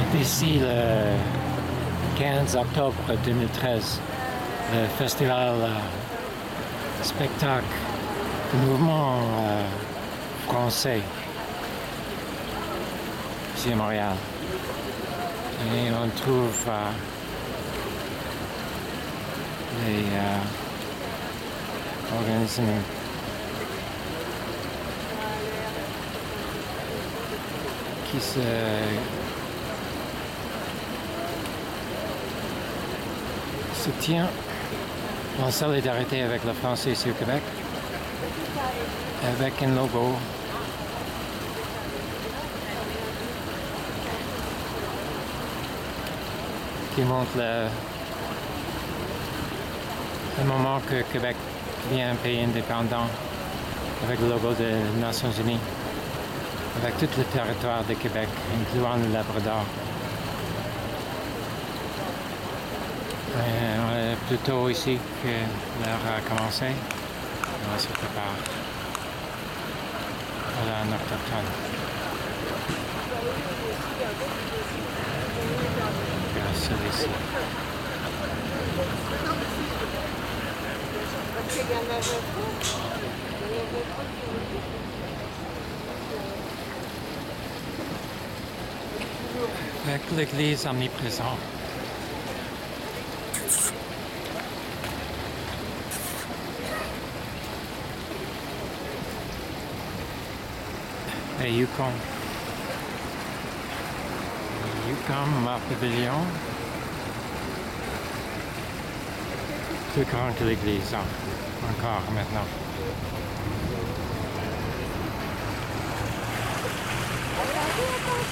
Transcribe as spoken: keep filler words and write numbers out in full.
D'ici le quinze octobre deux mille treize, le festival euh, spectacle du Mouvement euh, Français ici à Montréal. Et on trouve euh, les euh, organismes qui se se tient en solidarité avec le Français ici au Québec, avec un logo qui montre le, le moment que Québec devient un pays indépendant, avec le logo des Nations Unies, avec tout le territoire de Québec, incluant le Labrador. Euh, on est plus tôt ici que l'heure a commencé. On se prépare voilà, un autochtone. Grâce ici. Avec l'église omniprésente. Et Yukon. Yukon, ma pavillon. Plus grand que l'église, hein. Encore maintenant. Attendez, attendez.